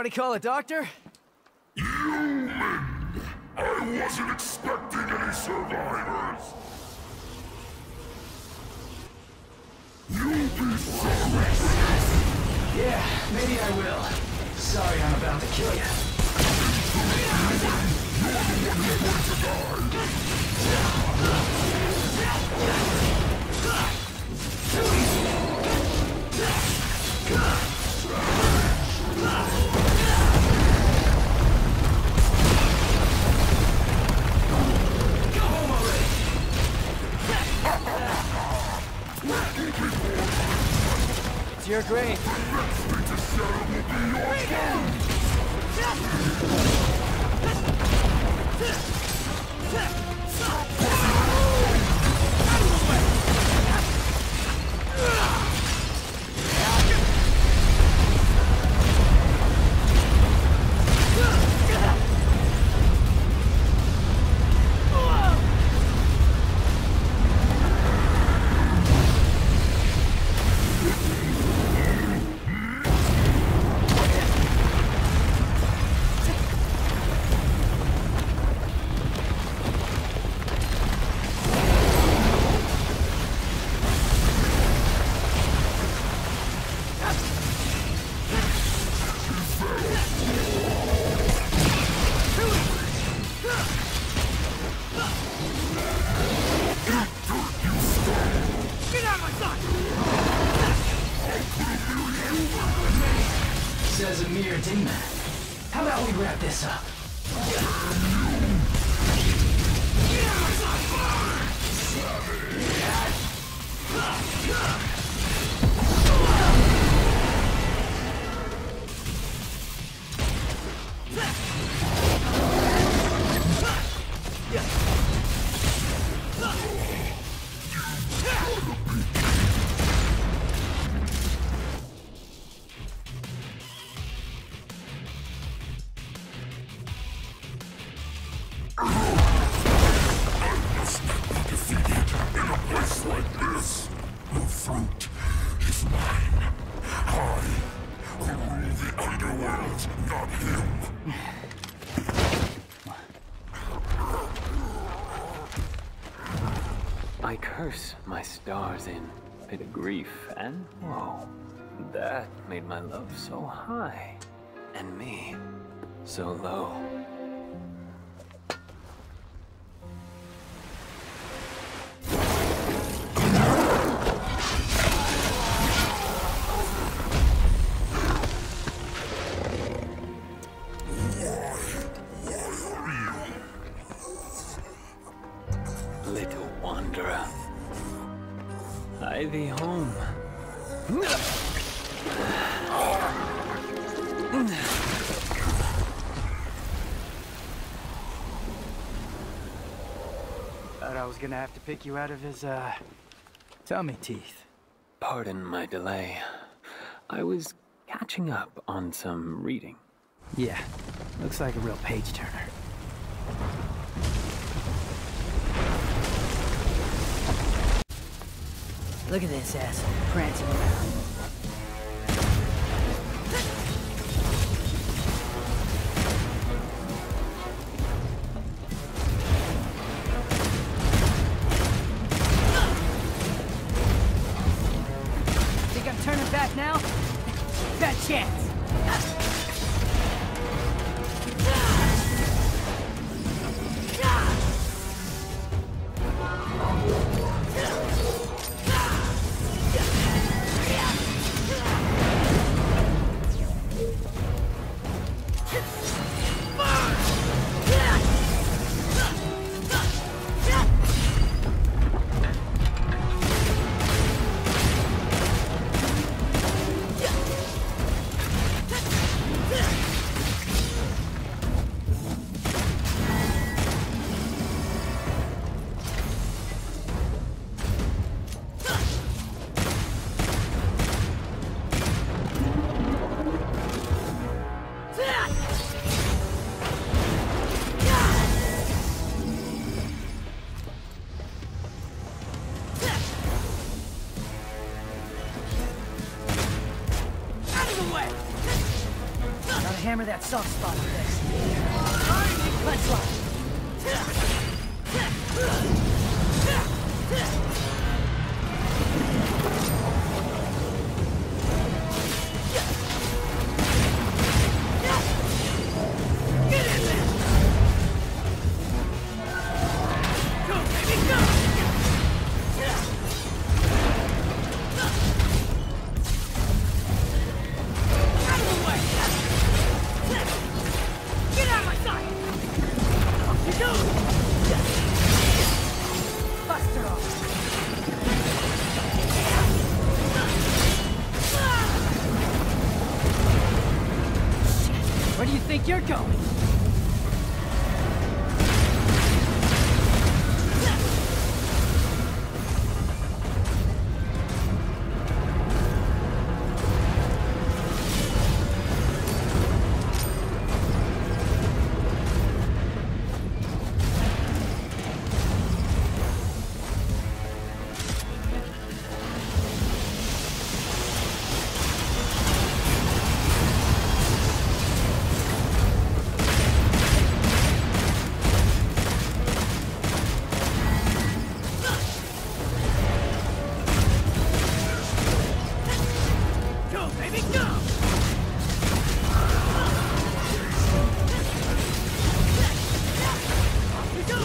Somebody call a doctor? Human! I wasn't expecting any survivors! You'll be sorry for this! Yeah, maybe I will. Sorry I'm about to kill you. You're the one who's going to die! It's your grave. Next thing to settle will be your bones! Says a mere demon. How about we wrap this up? I curse my stars in pit of grief and woe. That made my love so high, and me so low. Little wanderer, hie thee home. Thought I was gonna have to pick you out of his, tummy teeth. Pardon my delay. I was catching up on some reading. Yeah, looks like a real page-turner. Look at this asshole prancing around. Think I'm turning back now? Got a chance. Gotta hammer that soft spot with this. Punchline. Get in there! Go, baby, go! Out of the way! Get out of my sight! Off you go! Buster off! Shit! Where do you think you're going? Go, baby, go! Off you go!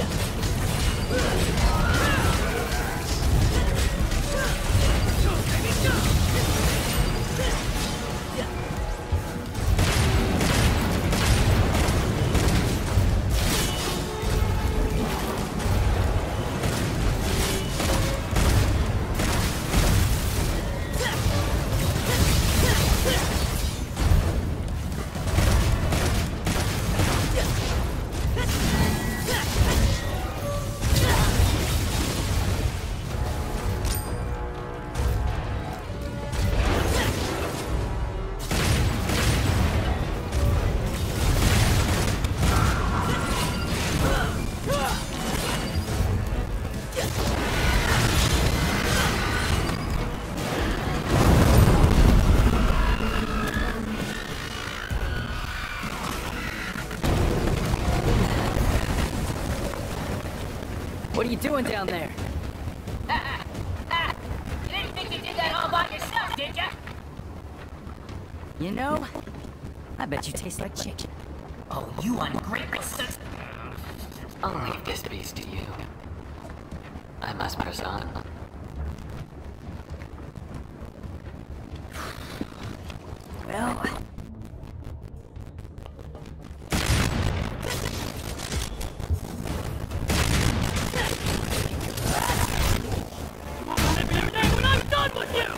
Go, baby, go! What are you doing down there? You didn't think you did that all by yourself, did ya? You know, I bet you taste like chicken. Oh, you ungrateful son. I'll leave this beast to you. I must press on. Well, When I'm done with you!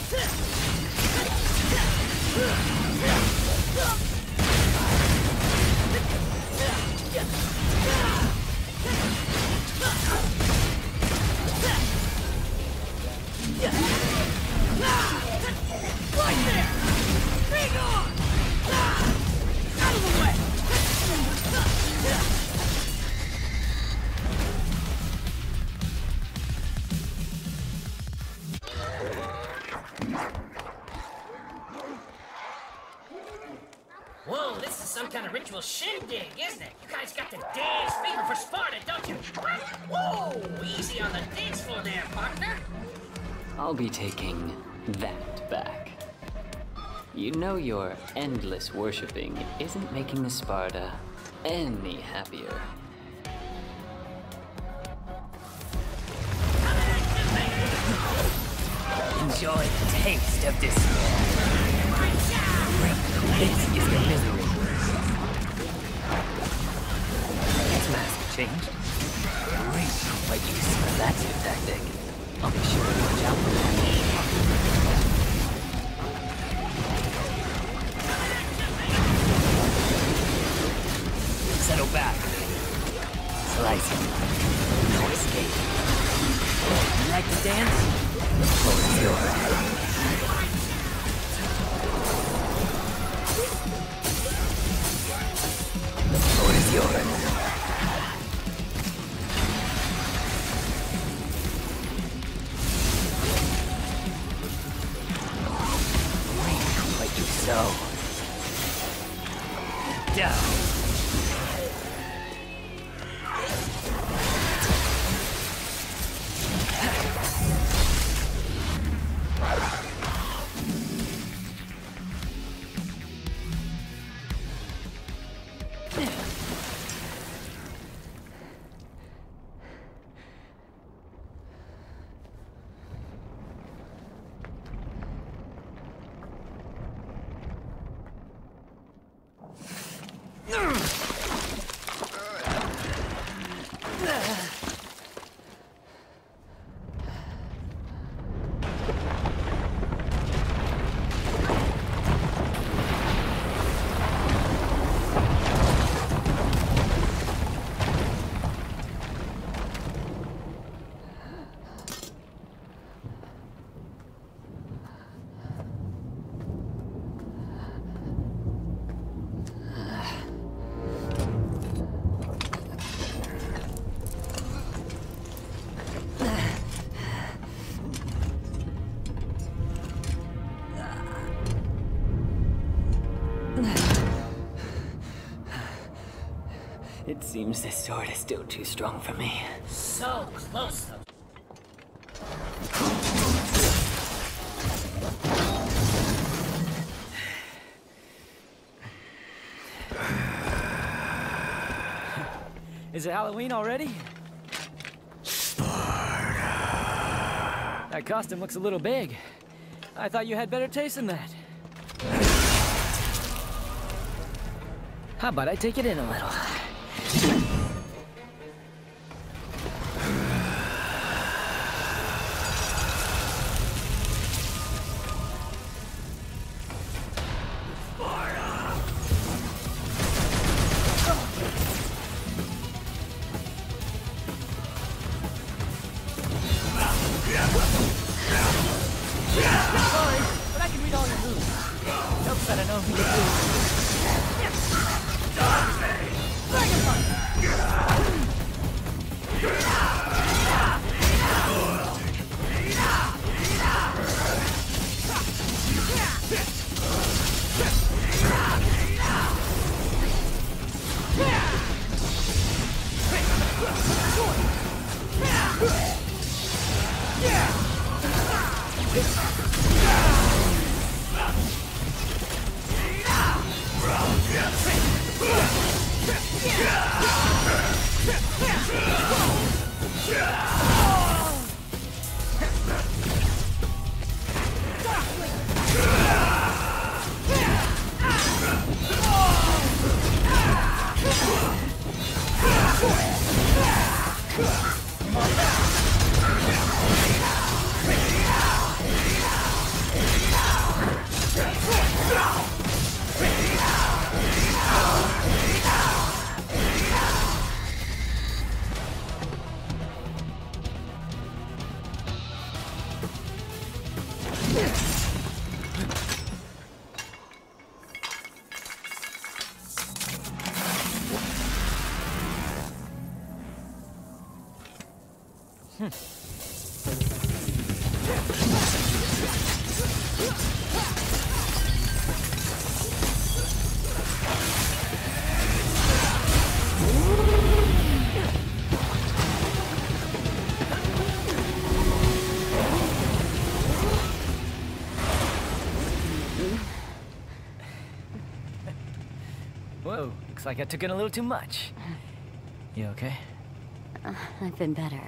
Whoa, this is some kind of ritual shindig, isn't it? You guys got the dance fever for Sparta, don't you? What? Whoa, easy on the dance floor there, partner. I'll be taking that back. You know your endless worshipping isn't making the Sparta any happier. Enjoy the taste of despair. This is the misery. Its mask changed. Great, but use that's your tactic. I'll be sure to watch out for that. Settle back. Slice him. No escape. You like to dance? The floor is yours. The floor is yours. Reap what you sow. Down. It seems this sword is still too strong for me. So close, though. Is it Halloween already? Sparta. That costume looks a little big. I thought you had better taste than that. How about I take it in a little? Sorry, but I can read all your moves. Helps that I know who you do. Dragon Punch! Whoa, looks like I took in a little too much. You okay? I've been better.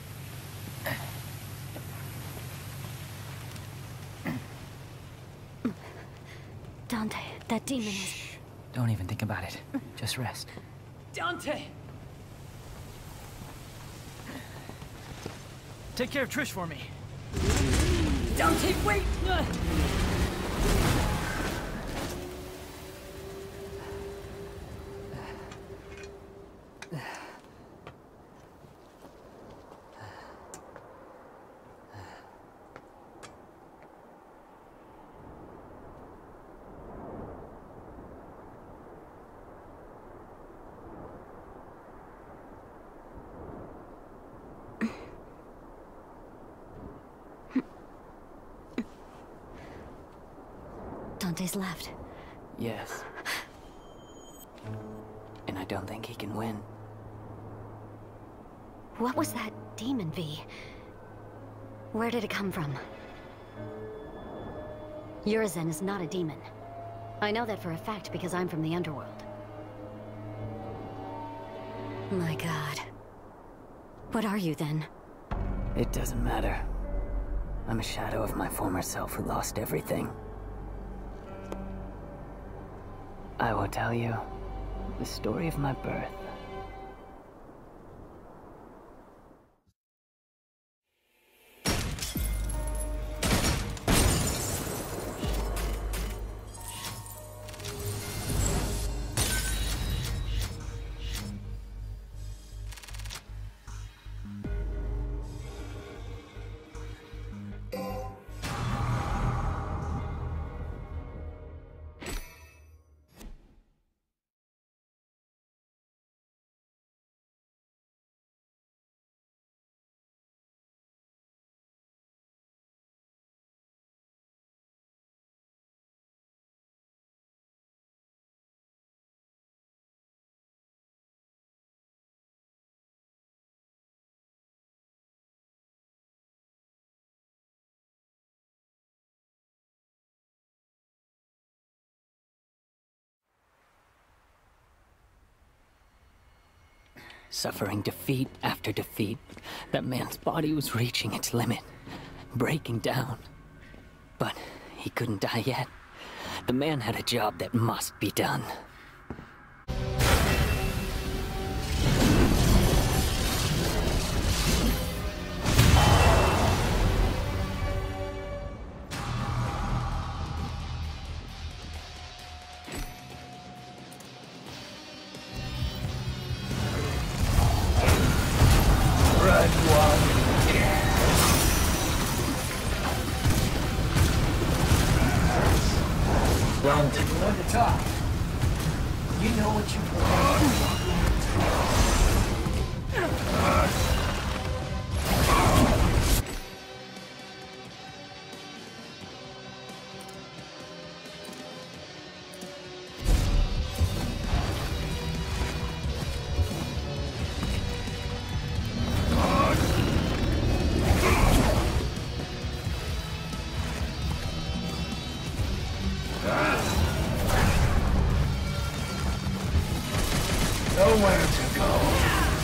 Dante, that demon is... Don't even think about it. Just rest. Dante! Take care of Trish for me. Dante, wait! Dante's left. Yes. And I don't think he can win. What was that demon, V? Where did it come from? Urizen is not a demon. I know that for a fact because I'm from the underworld. My god. What are you then? It doesn't matter. I'm a shadow of my former self who lost everything. I will tell you the story of my birth. Suffering defeat after defeat, that man's body was reaching its limit, breaking down. But he couldn't die yet. The man had a job that must be done. Learn to talk. You know what you nowhere to go.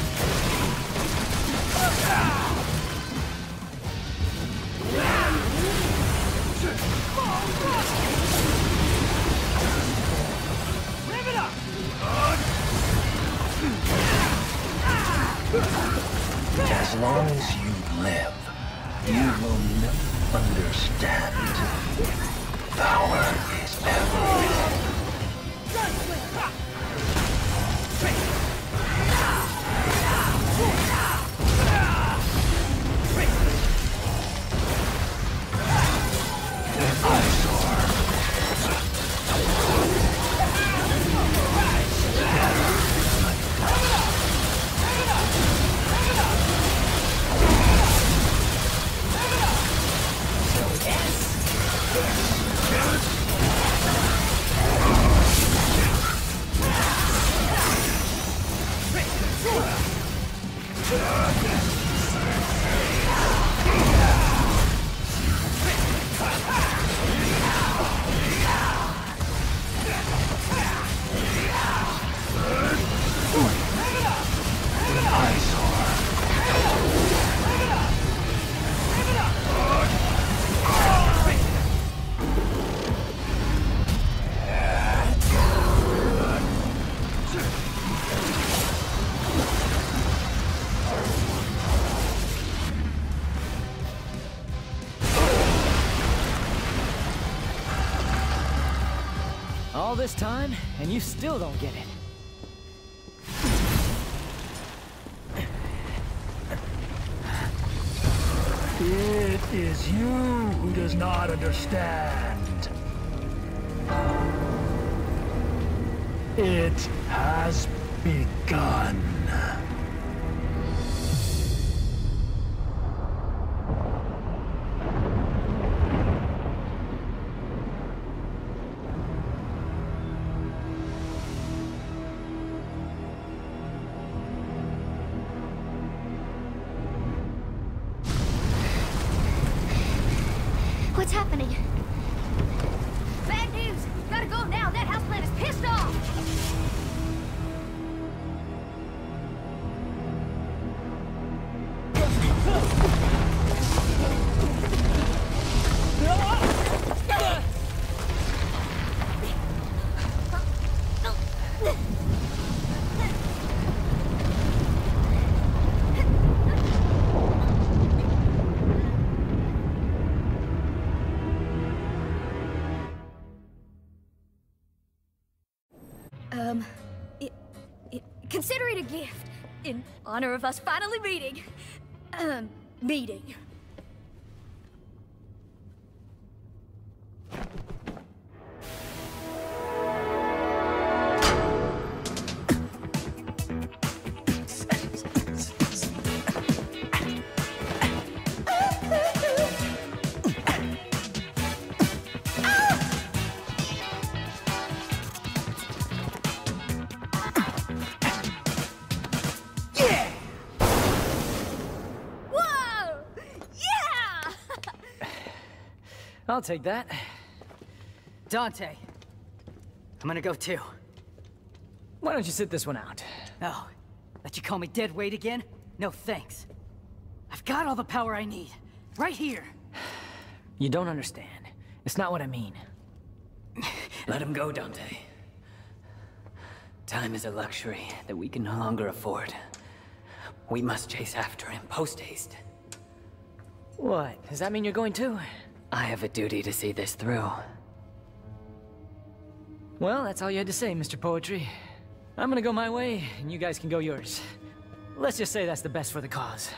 As long as you live, you will never understand. Power is everything. All this time, and you still don't get it. It is you who does not understand. It has begun. What's happening? Bad news! Gotta go now! That houseplant is pissed off! Consider it a gift in honor of us finally meeting. Meeting. I'll take that. Dante. I'm gonna go too. Why don't you sit this one out? Oh, let you call me dead weight again? No thanks. I've got all the power I need. Right here. You don't understand. It's not what I mean. Let him go, Dante. Time is a luxury that we can no longer afford. We must chase after him post-haste. What? Does that mean you're going too? I have a duty to see this through. Well, that's all you had to say, Mr. Poetry. I'm gonna go my way, and you guys can go yours. Let's just say that's the best for the cause.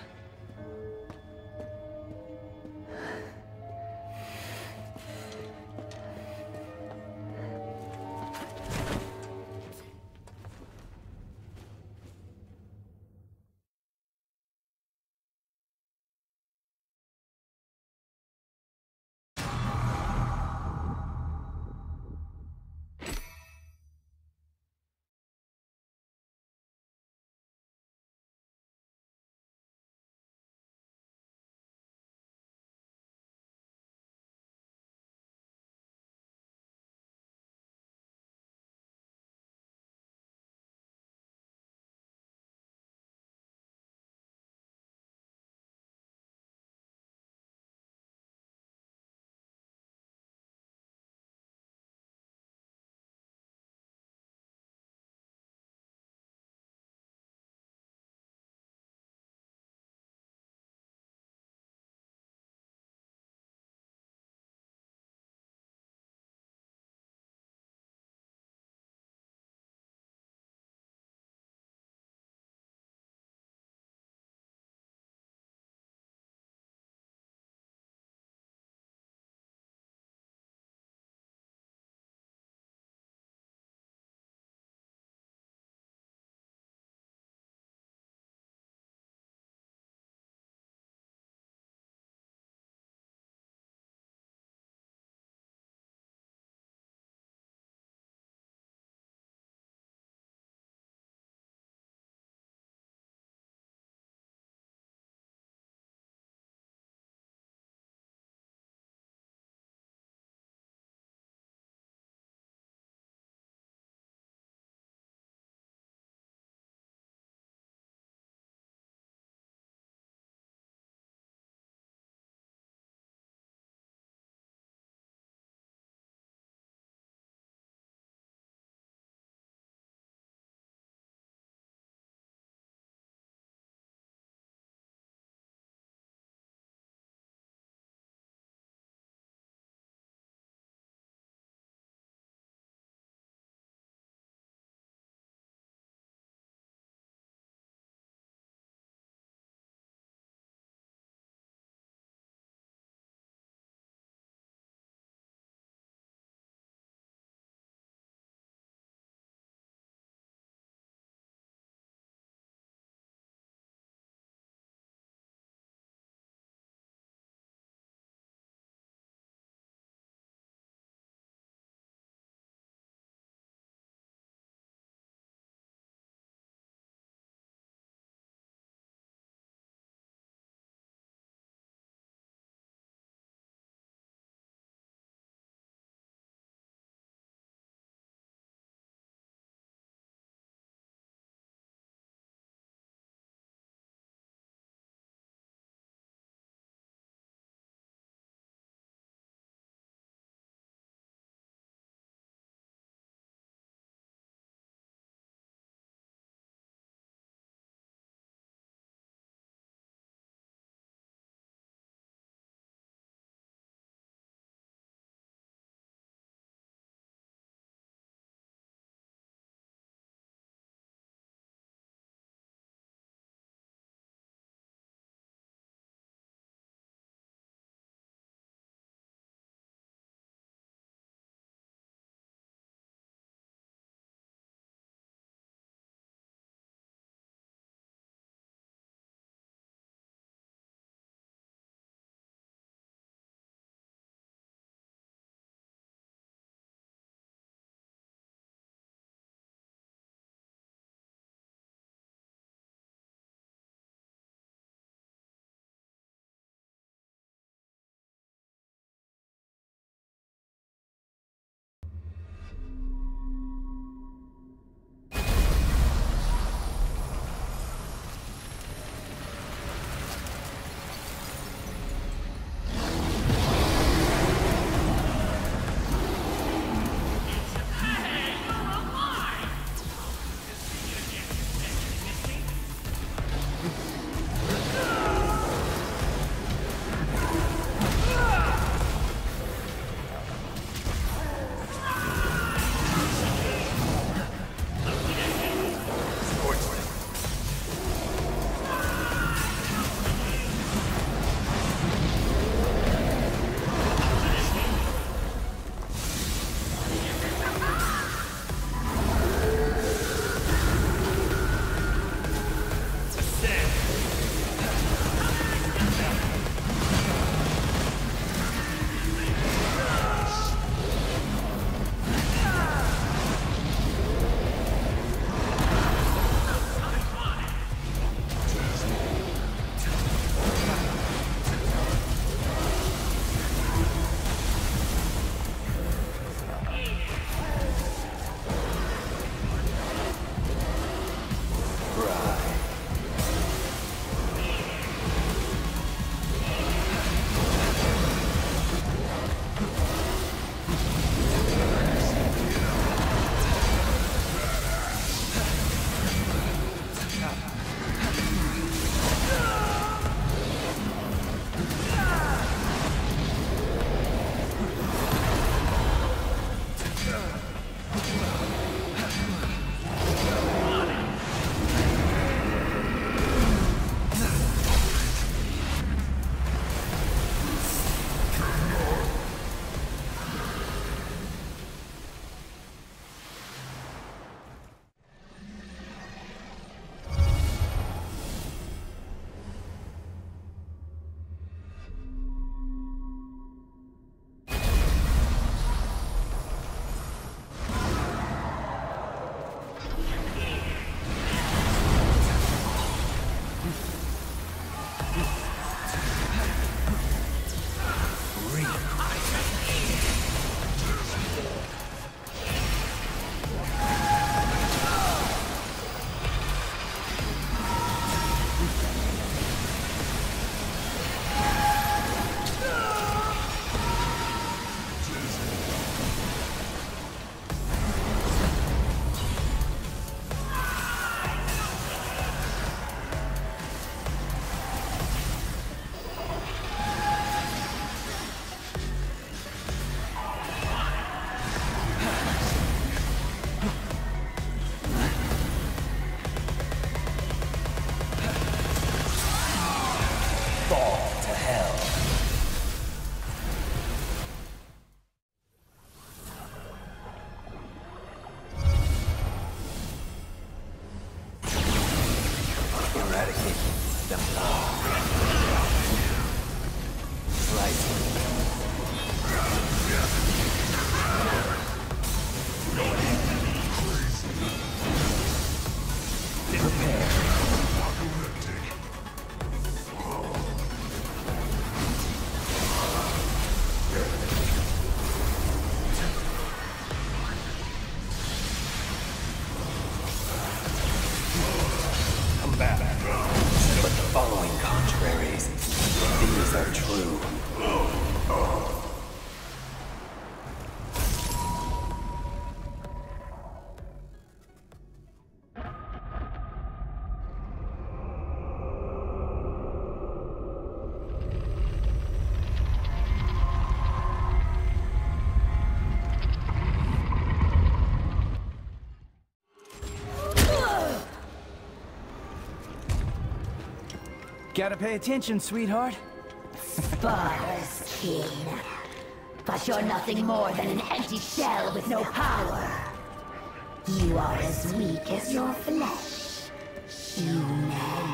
Gotta pay attention, sweetheart. Sparta's king. But you're nothing more than an empty shell with no power. You are as weak as your flesh. Human.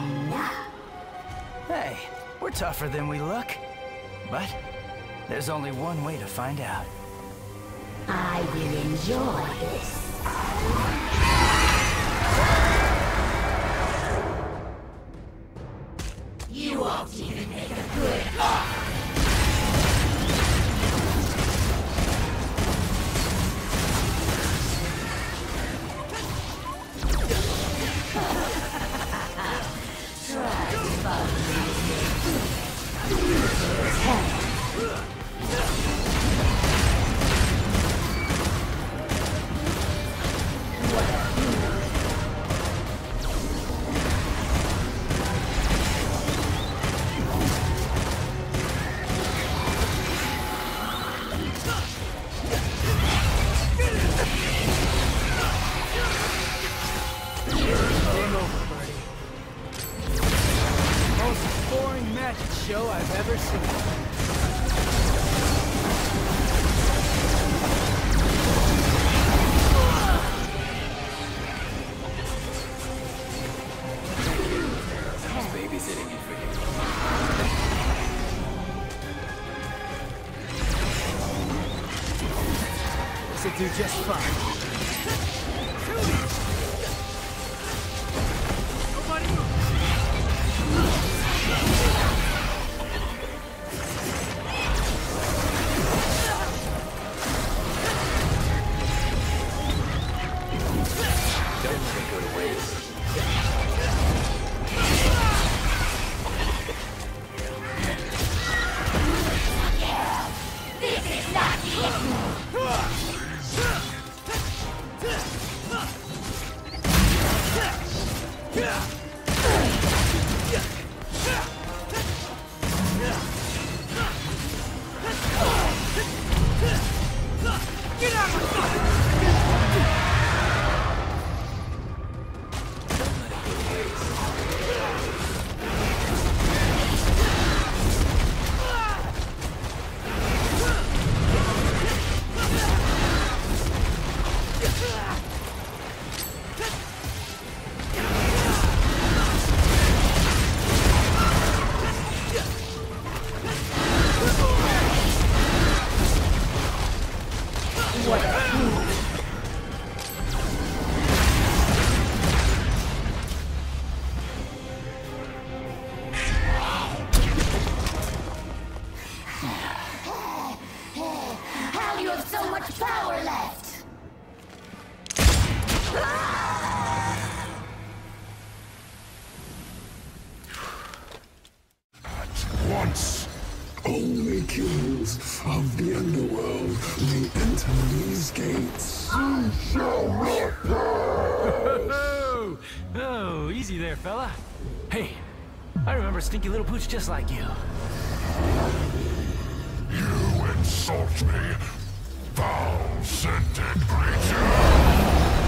Hey, we're tougher than we look. But there's only one way to find out. I will enjoy this. You won't even make a good offer. Show I've ever seen. Babysitting you for you. This'll do just fine. How do you have so much power left? Once, only kings of the underworld may enter these gates. You shall not pass! Oh, easy there, fella. Hey, I remember a stinky little pooch just like you. You insult me, foul-scented creature!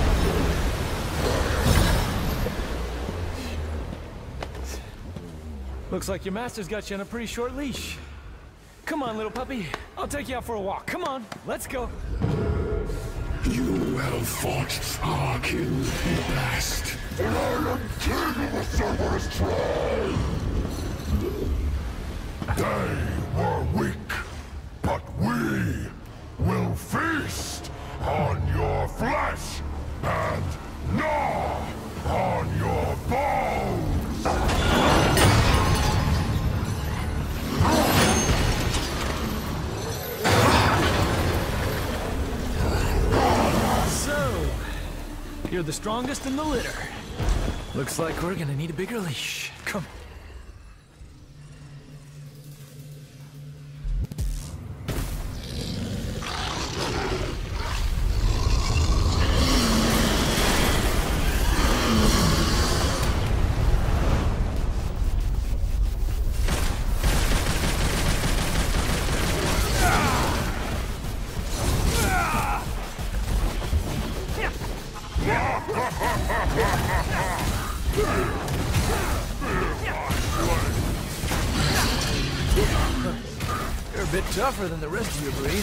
Looks like your master's got you on a pretty short leash. Come on, little puppy. I'll take you out for a walk. Come on, let's go. You have fought our king in the past, and I am king of the Cerberus tribe! They were weak, but we will feast on your flesh and gnaw on your bones! So, you're the strongest in the litter. Looks like we're gonna need a bigger leash. Come. a bit tougher than the rest of your breed.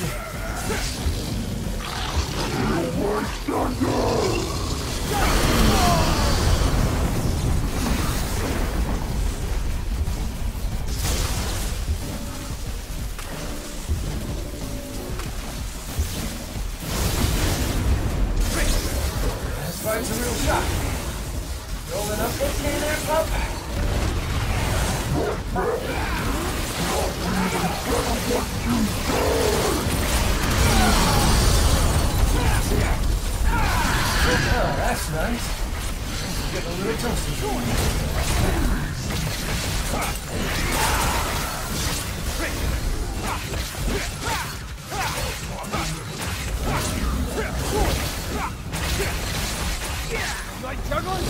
This fight's a real shock. Rolling up okay there, pup? Oh, that's nice. Getting a little toasty. Like juggling?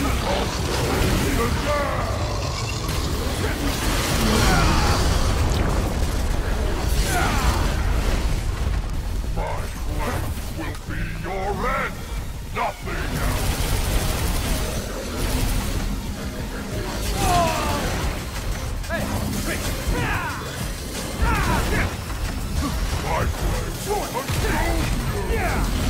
My quest will be your end. Nothing else. My quest will control you.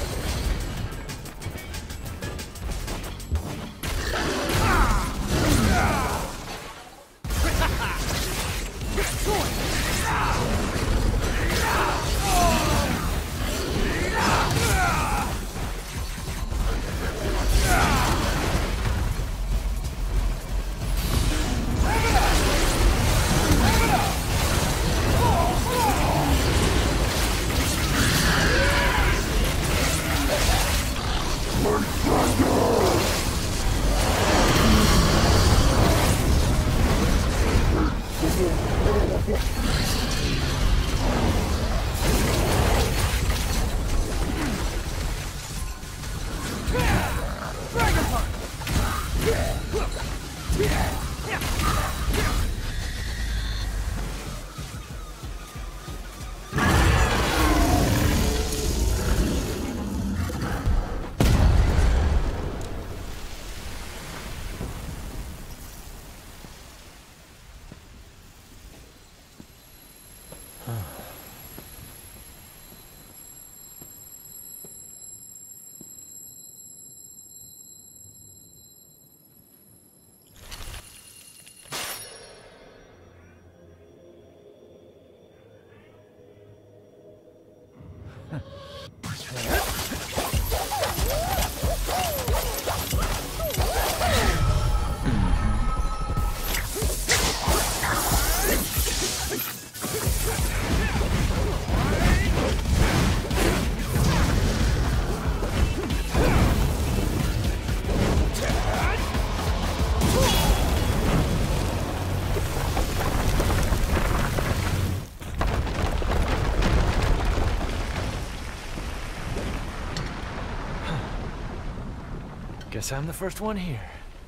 Guess I'm the first one here.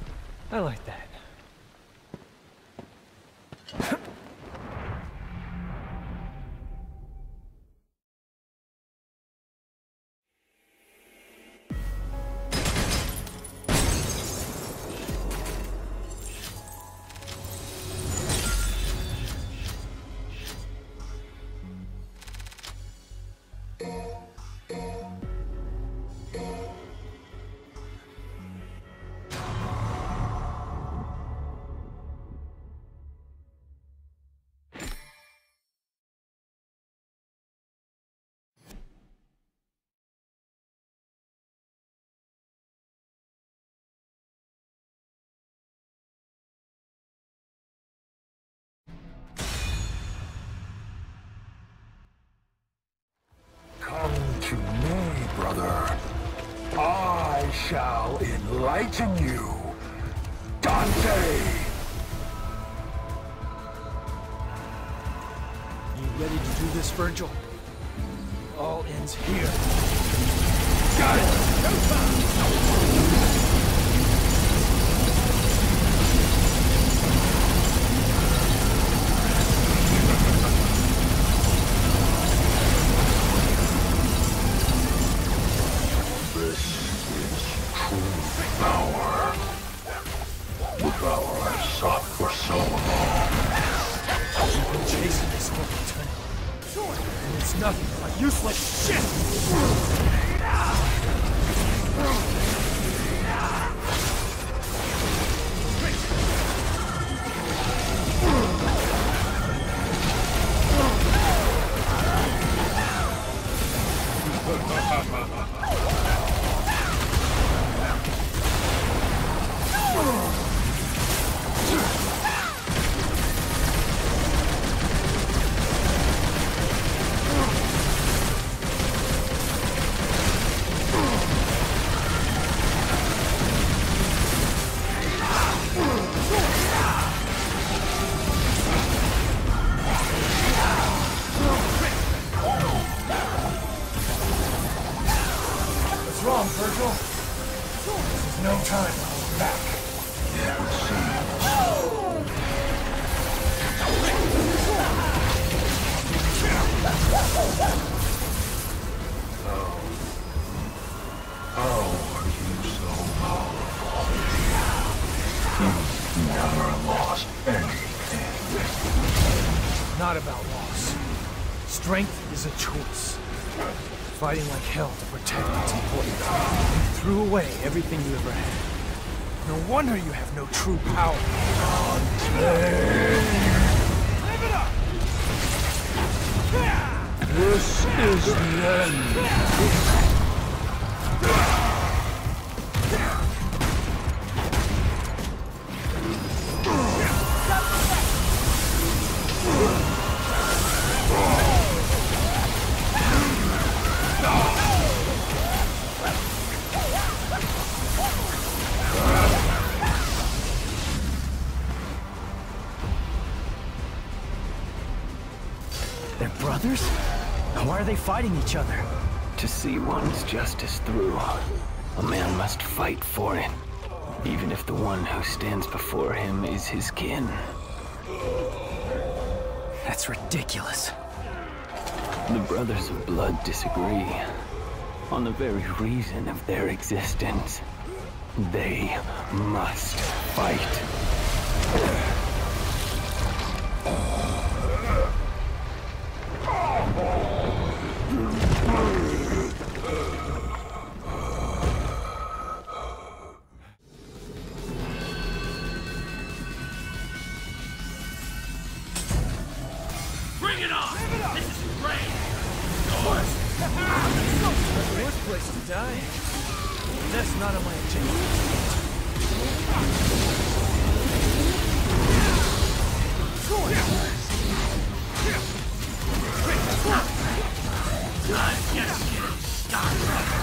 I like that. Come to me, brother. I shall enlighten you. Dante! You ready to do this, Virgil? All ends here. Got it! Go time! Power. The power I've sought for so long. You've been chasing this for eternity. A useless shit! What's wrong, Virgil? This is no time to hold back. It would seem. How are you so powerful? You've never lost anything. Not about loss. Strength is a choice. Fighting like hell to protect what's important. You threw away everything you ever had. No wonder you have no true power. Live it up! This is the end. They're brothers? Why are they fighting each other? To see one's justice through, a man must fight for it, even if the one who stands before him is his kin. That's ridiculous. The Brothers of Blood disagree on the very reason of their existence. They must fight. Bring it on! This is great! The worst place to die. That's not on my I'm just getting started.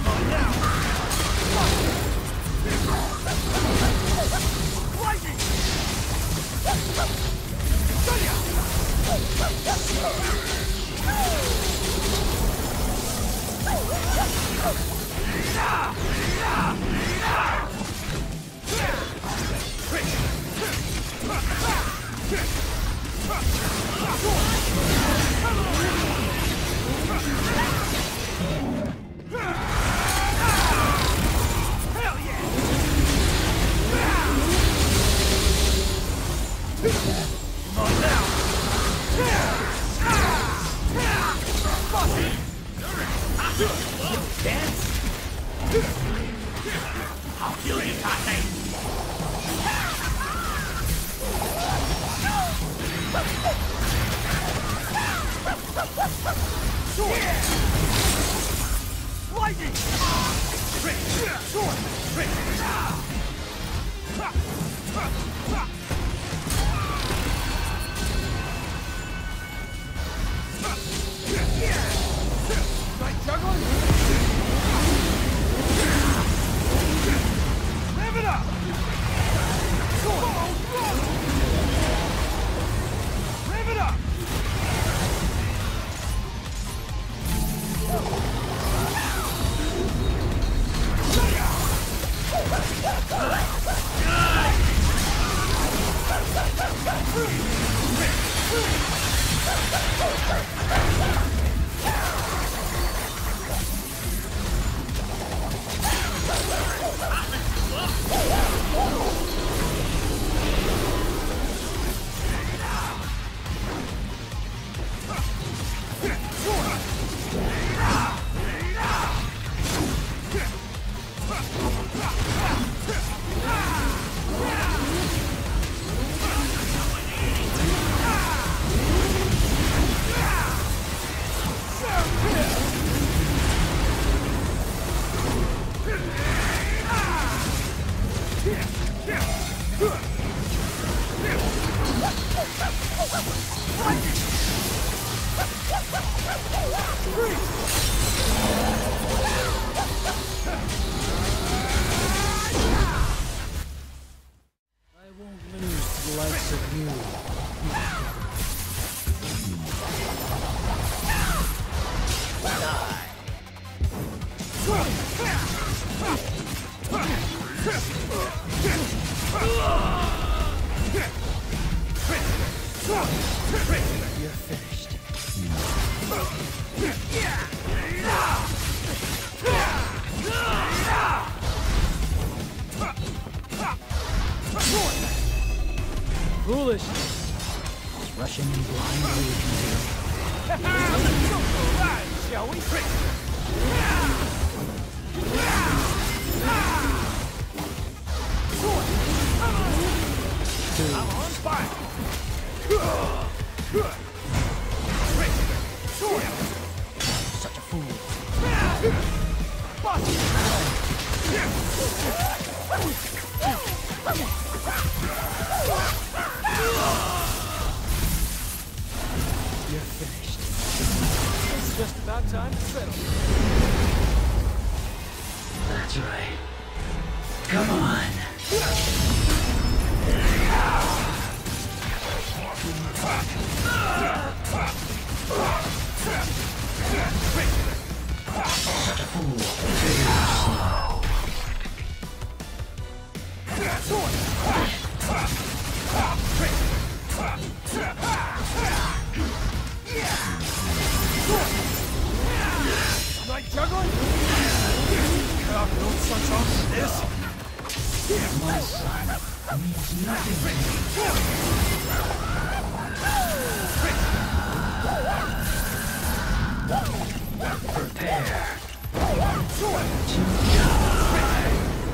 I'll kill you, Tate! Lightning! Sword! Right juggling? Live it up! Live it up! You're finished. Foolish. Rushing in blindly can do. Let's go for a ride, shall we? I'm on fire. Such a fool. You're finished. It's just about time to settle. That's right. Come on. Such a fool. Like juggling? Cut off your own son's arm for this? My son means nothing to me. Prepare to die.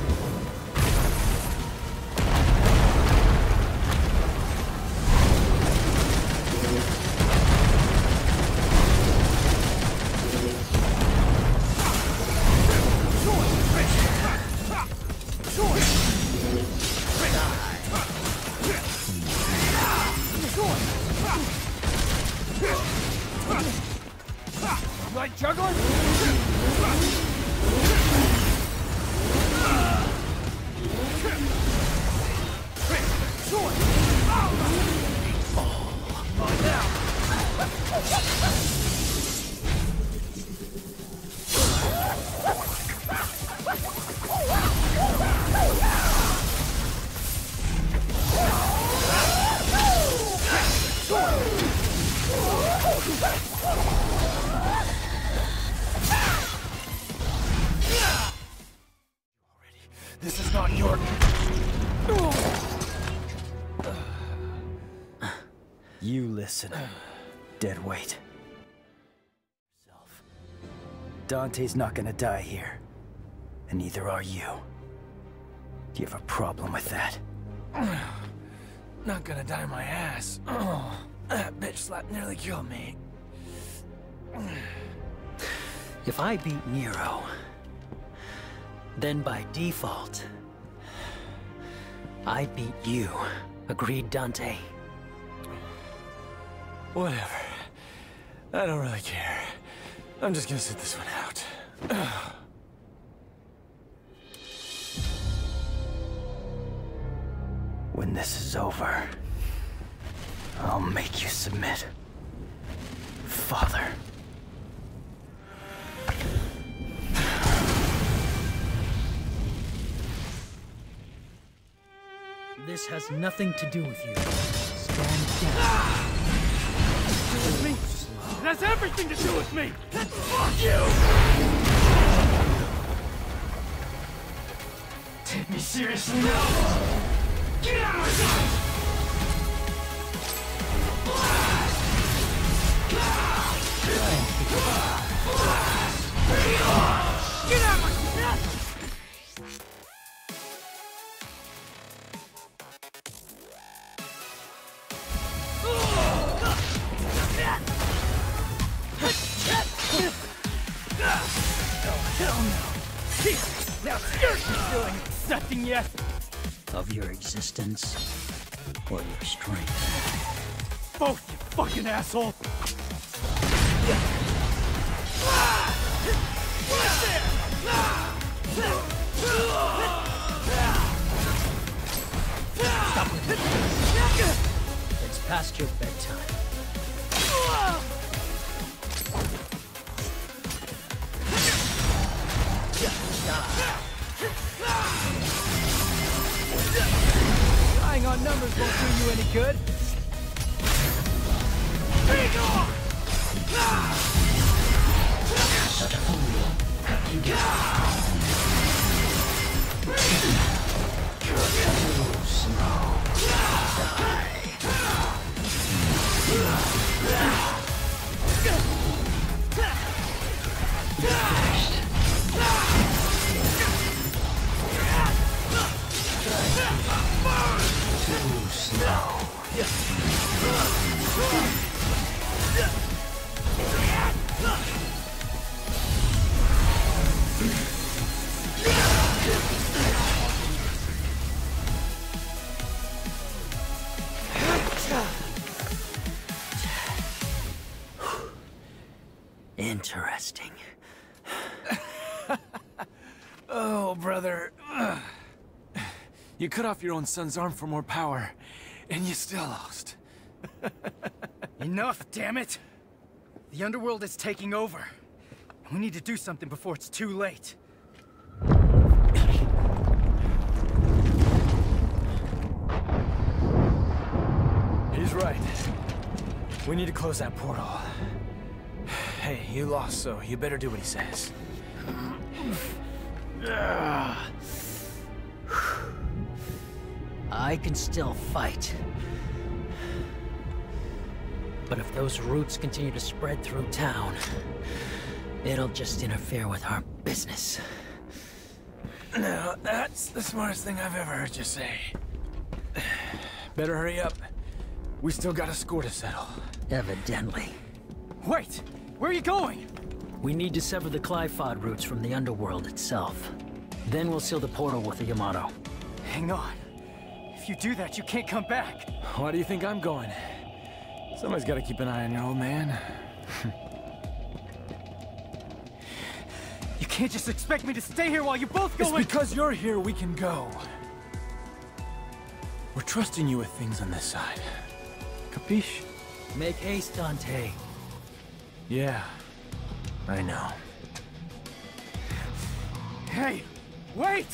Like juggling? This is not your... You listen, deadweight. Dante's not gonna die here. And neither are you. Do you have a problem with that? Not gonna die my ass. That bitch slap nearly killed me. If I beat Nero, then by default, I beat you. Agreed, Dante? Whatever. I don't really care. I'm just gonna sit this one out. When this is over, I'll make you submit. Father. This has nothing to do with you. Stand down. With me? It has everything to do with me! Fuck you! Take me seriously now! Get out of my sight! Get out of my sight! Hell no. Now you're feeling accepting yet? Of your existence or your strength? Both, you fucking asshole! Stop it. It's past your bedtime. Relying on numbers won't do you any good. Interesting. Oh, brother. You cut off your own son's arm for more power, and you still lost. Enough, damn it! The underworld is taking over. We need to do something before it's too late. He's right. We need to close that portal. Hey, you lost, so you better do what he says. I can still fight. But if those roots continue to spread through town, it'll just interfere with our business. No, that's the smartest thing I've ever heard you say. Better hurry up. We still got a score to settle. Evidently. Wait! Where are you going? We need to sever the Qliphoth roots from the underworld itself. Then we'll seal the portal with the Yamato. Hang on. If you do that, you can't come back. Why do you think I'm going? Somebody's got to keep an eye on your old man. You can't just expect me to stay here while you both go. It's because you're here we can go. We're trusting you with things on this side. Capiche? Make haste, Dante. Yeah, I know. Hey, wait!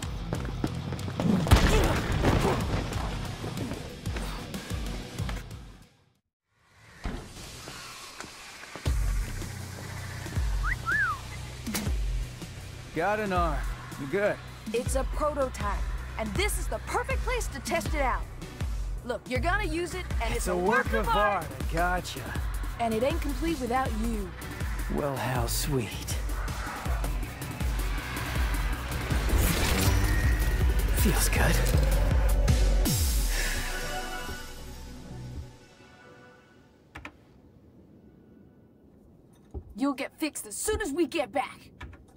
Got an arm. You good? It's a prototype, and this is the perfect place to test it out. Look, you're gonna use it, and it's a work of art. I gotcha. And it ain't complete without you. Well, how sweet. Feels good. You'll get fixed as soon as we get back.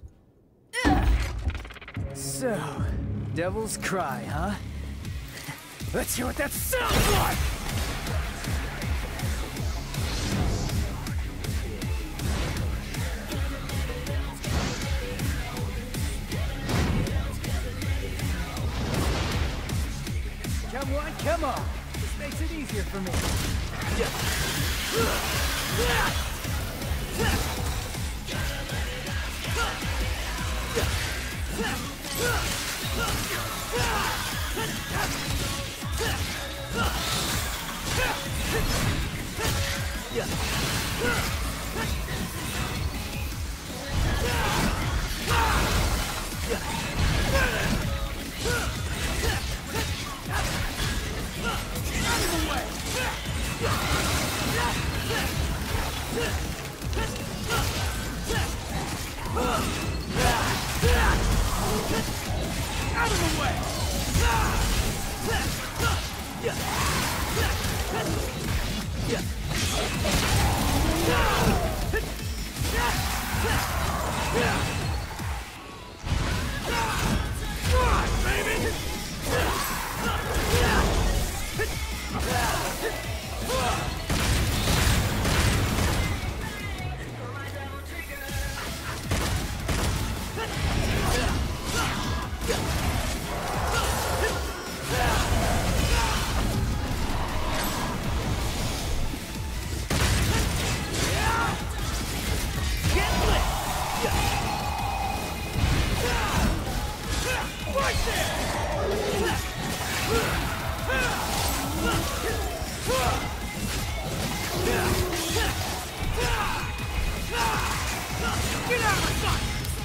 So, Devil's Cry, huh? Let's hear what that sounds like! Come on! This makes it easier for me. Get out of my sight!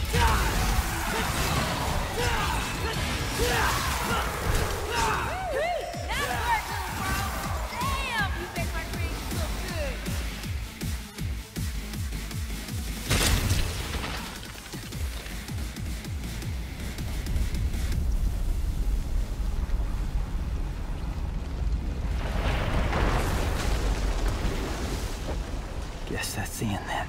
Damn, you make my dreams look good. Guess that's the end then.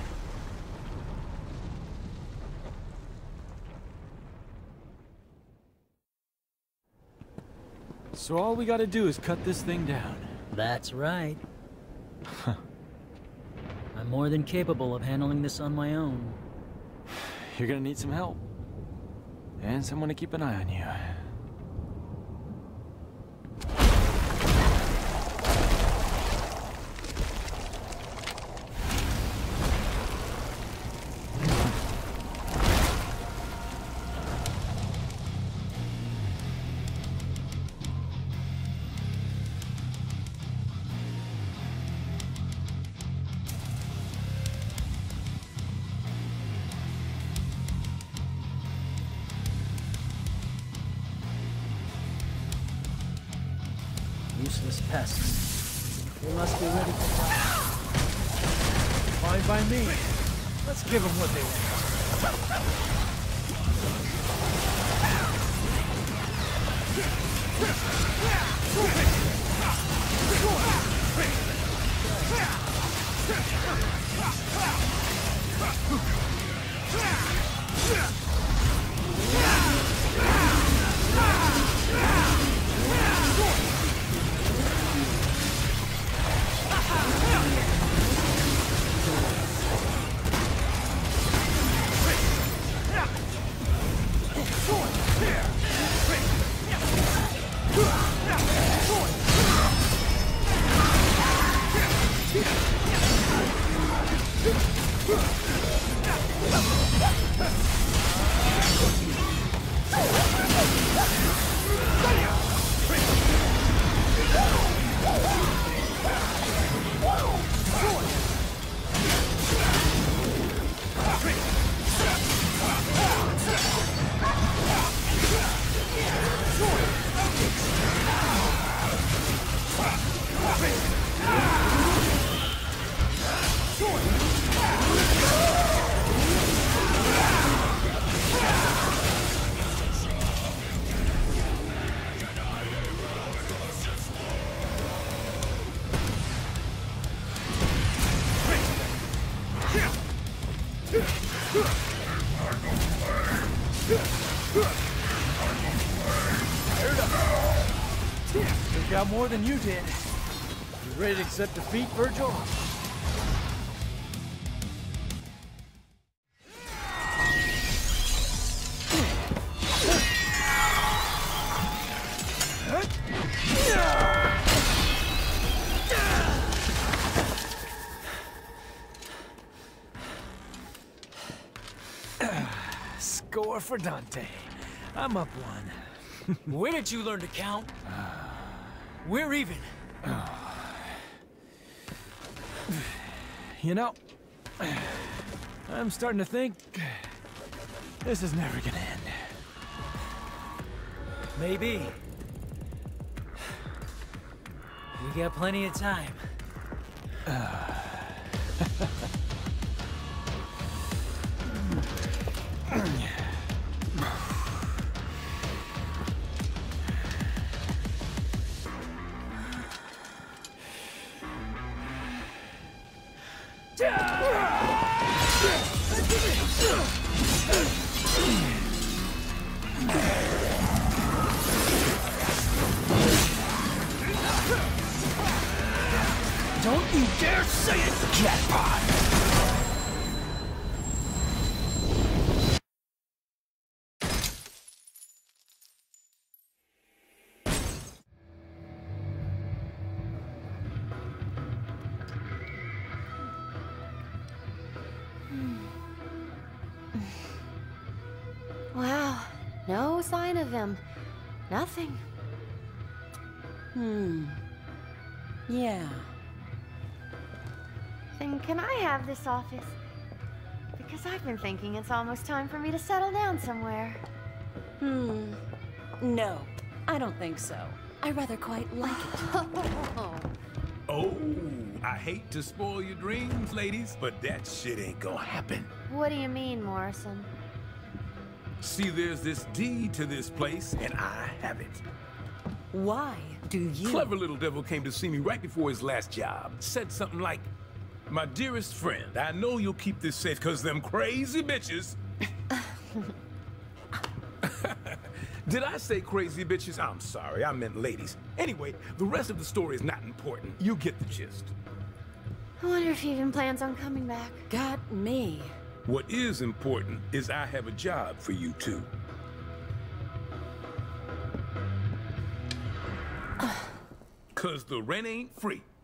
So all we gotta do is cut this thing down. That's right. I'm more than capable of handling this on my own. You're gonna need some help. And someone to keep an eye on you. Useless pests. They must be ready for battle. Fine by me. Let's give them what they want. We got more than you did. You ready to accept defeat, Virgil? Score for Dante. I'm up one. When did you learn to count? We're even. You know, I'm starting to think this is never gonna end. Maybe. We got plenty of time. Don't you dare say it, jackpot! Wow, no sign of him. Nothing. Yeah. Then can I have this office? Because Because I've been thinking it's almost time for me to settle down somewhere. No, I don't think so. I rather quite like it. Oh, I hate to spoil your dreams, ladies, but that shit ain't gonna happen. What do you mean, Morrison? See, there's this deed to this place, and I have it. Why do you? Clever little devil came to see me right before his last job. Said something like, "My dearest friend, I know you'll keep this safe because them crazy bitches..." Did I say crazy bitches? I'm sorry, I meant ladies. Anyway, the rest of the story is not important. You get the gist. I wonder if he even plans on coming back. Got me. What is important is I have a job for you two. Cause the rent ain't free.